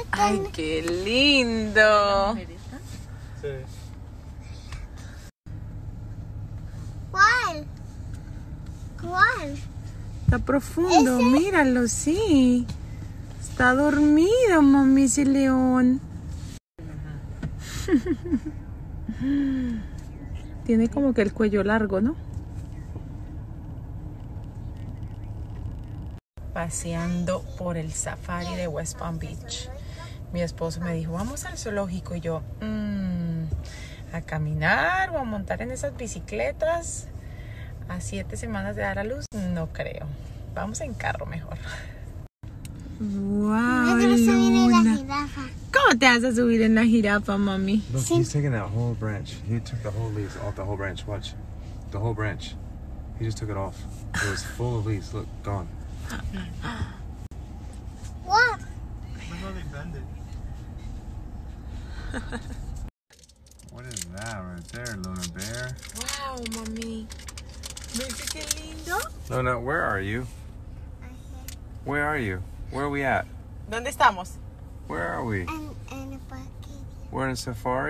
Ay, qué lindo. Sí. ¿Cuál? ¿Cuál? Está profundo, míralo, sí. Está dormido, mami, ese león. Tiene como que el cuello largo, ¿no? Paseando por el safari de West Palm Beach. Mi esposo me dijo, vamos al zoológico. Y yo, a caminar o a montar en esas bicicletas a 7 semanas de dar a luz, no creo. Vamos en carro mejor. Wow, Yo quiero subir en la Luna. jirafa. ¿Cómo te vas a subir en la jirafa, mami? Look, he's taking that whole branch. He took the whole leaves off the whole branch. Watch. The whole branch. He just took it off. It was full of leaves. Look, gone. What? Look how they bend it. What is that right there, Luna Bear? Wow, mami. ¿Ves qué lindo? Luna, where are you? Where are you? Where are we at? ¿Dónde estamos? Where are we? En el parque. We're in safari.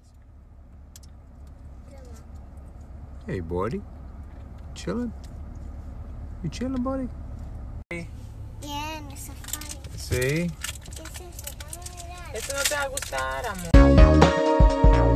Hey, buddy. Chilling? You chilling, buddy? Yeah, en el safari. See? ¿Qué es eso? Vamos a mirar. Esto no te va a gustar, amor.